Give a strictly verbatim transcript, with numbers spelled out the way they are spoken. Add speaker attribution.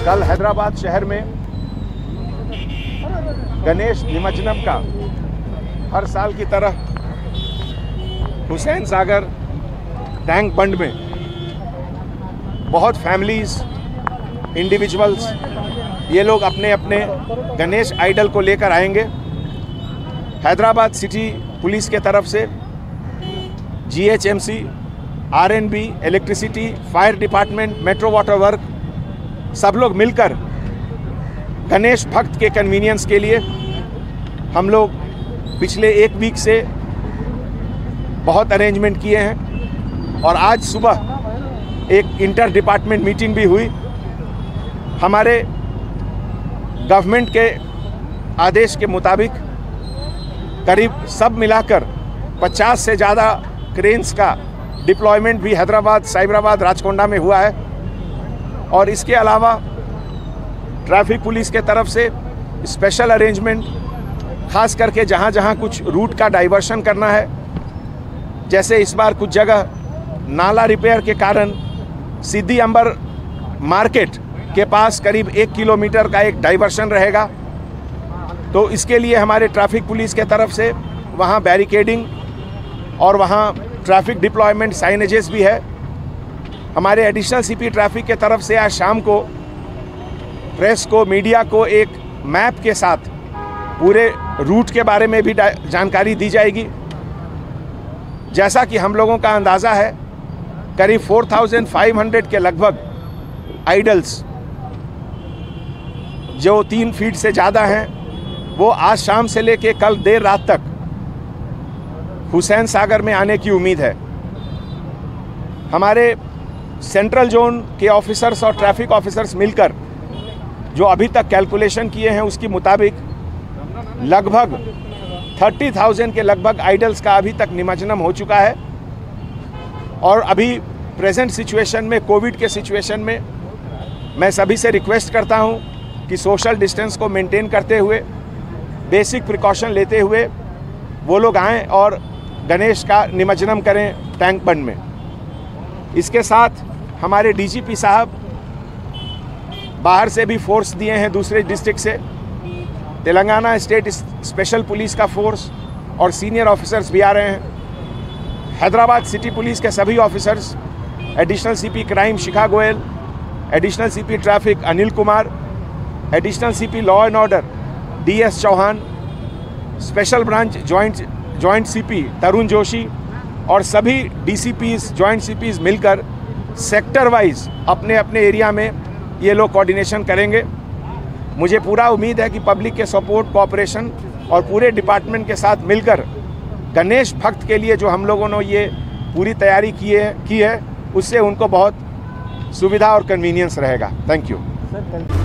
Speaker 1: कल हैदराबाद शहर में गणेश निमज्जनम का हर साल की तरह हुसैन सागर टैंक बंड में बहुत फैमिलीज, इंडिविजुअल्स, ये लोग अपने अपने गणेश आइडल को लेकर आएंगे। हैदराबाद सिटी पुलिस के तरफ से G H M C, R N B, electricity, fire department, metro water work सब लोग मिलकर गणेश भक्त के कन्वीनियंस के लिए हम लोग पिछले एक वीक से बहुत अरेंजमेंट किए हैं और आज सुबह एक इंटर डिपार्टमेंट मीटिंग भी हुई। हमारे गवर्नमेंट के आदेश के मुताबिक करीब सब मिलाकर पचास से ज़्यादा क्रेन्स का डिप्लॉयमेंट भी हैदराबाद, साइबराबाद, राचकोंडा में हुआ है। और इसके अलावा ट्रैफिक पुलिस के तरफ से स्पेशल अरेंजमेंट, खास करके जहाँ जहाँ कुछ रूट का डाइवर्शन करना है, जैसे इस बार कुछ जगह नाला रिपेयर के कारण सिद्दी अंबर मार्केट के पास करीब एक किलोमीटर का एक डाइवर्शन रहेगा, तो इसके लिए हमारे ट्रैफिक पुलिस के तरफ से वहाँ बैरिकेडिंग और वहाँ ट्रैफिक डिप्लॉयमेंट साइनेजेस भी है। हमारे एडिशनल सीपी ट्रैफिक के तरफ से आज शाम को प्रेस को, मीडिया को एक मैप के साथ पूरे रूट के बारे में भी जानकारी दी जाएगी। जैसा कि हम लोगों का अंदाज़ा है, करीब चार हज़ार पाँच सौ के लगभग आइडल्स जो तीन फीट से ज़्यादा हैं, वो आज शाम से लेके कल देर रात तक हुसैन सागर में आने की उम्मीद है। हमारे सेंट्रल जोन के ऑफिसर्स और ट्रैफिक ऑफिसर्स मिलकर जो अभी तक कैलकुलेशन किए हैं उसके मुताबिक लगभग तीस हज़ार के लगभग आइडल्स का अभी तक निमज्जनम हो चुका है। और अभी प्रेजेंट सिचुएशन में, कोविड के सिचुएशन में, मैं सभी से रिक्वेस्ट करता हूं कि सोशल डिस्टेंस को मेंटेन करते हुए, बेसिक प्रिकॉशन लेते हुए वो लोग आएँ और गणेश का निमज्जनम करें टैंक बंड में। इसके साथ हमारे डी जी पी साहब बाहर से भी फोर्स दिए हैं, दूसरे डिस्ट्रिक्ट से तेलंगाना स्टेट स्पेशल पुलिस का फोर्स और सीनियर ऑफिसर्स भी आ रहे हैं। हैदराबाद सिटी पुलिस के सभी officers, additional CP crime Shikha Goyal, additional CP traffic Anil Kumar, additional CP law and order D S Chauhan, special branch joint joint CP Tarun Joshi और सभी D C Ps, joint C Ps मिलकर सेक्टर वाइज अपने अपने एरिया में ये लोग कोऑर्डिनेशन करेंगे। मुझे पूरा उम्मीद है कि पब्लिक के सपोर्ट, कोऑपरेशन और पूरे डिपार्टमेंट के साथ मिलकर गणेश भक्त के लिए जो हम लोगों ने ये पूरी तैयारी की है की है उससे उनको बहुत सुविधा और कन्वीनियंस रहेगा। Thank you.